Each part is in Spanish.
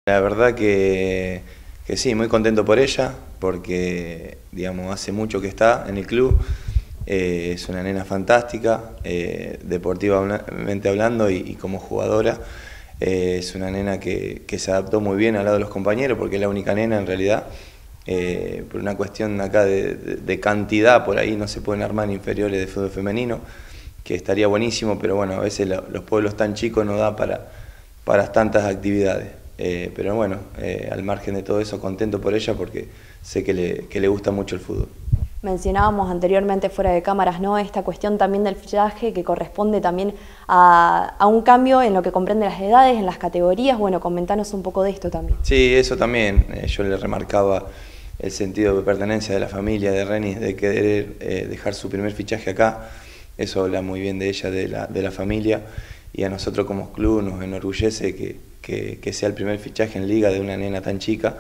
La verdad que sí, muy contento por ella, porque digamos, hace mucho que está en el club, es una nena fantástica, deportivamente hablando y como jugadora. Es una nena que se adaptó muy bien al lado de los compañeros, porque es la única nena en realidad. Por una cuestión acá de cantidad, por ahí no se pueden armar inferiores de fútbol femenino, que estaría buenísimo, pero bueno, a veces los pueblos tan chicos no da para tantas actividades. Pero bueno, al margen de todo eso, contento por ella porque sé que le gusta mucho el fútbol. Mencionábamos anteriormente fuera de cámaras, ¿no?, esta cuestión también del fichaje que corresponde también a un cambio en lo que comprende las edades, en las categorías. Bueno, comentanos un poco de esto también. Sí, eso también. Yo le remarcaba el sentido de pertenencia de la familia de Reni, de querer dejar su primer fichaje acá. Eso habla muy bien de ella, de la familia, y a nosotros como club nos enorgullece que sea el primer fichaje en liga de una nena tan chica.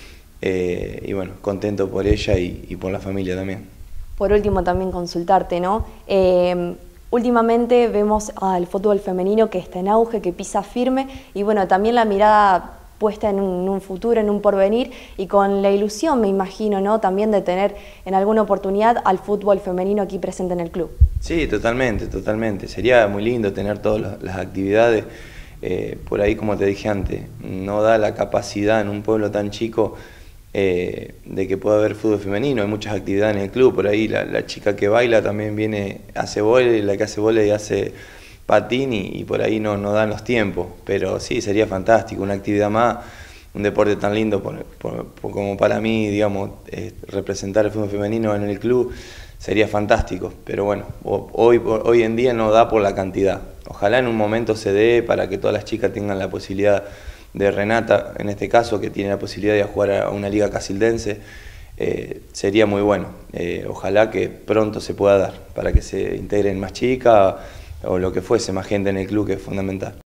Y bueno, contento por ella y por la familia también. Por último, también consultarte, ¿no? Últimamente vemos al fútbol femenino que está en auge, que pisa firme, y bueno, también la mirada puesta en un futuro, en un porvenir, y con la ilusión, me imagino, ¿no?, también de tener en alguna oportunidad al fútbol femenino aquí presente en el club. Sí, totalmente, totalmente. Sería muy lindo tener todas las actividades. Por ahí, como te dije antes, no da la capacidad en un pueblo tan chico de que pueda haber fútbol femenino. Hay muchas actividades en el club. Por ahí la chica que baila también viene, hace vóley, la que hace vóley hace patín y por ahí no dan los tiempos. Pero sí, sería fantástico, una actividad más, un deporte tan lindo como para mí, digamos, representar el fútbol femenino en el club. Sería fantástico, pero bueno, hoy en día no da por la cantidad. Ojalá en un momento se dé para que todas las chicas tengan la posibilidad de Renata, en este caso, que tiene la posibilidad de jugar a una liga casildense. Sería muy bueno. Ojalá que pronto se pueda dar, para que se integren más chicas o lo que fuese, más gente en el club, que es fundamental.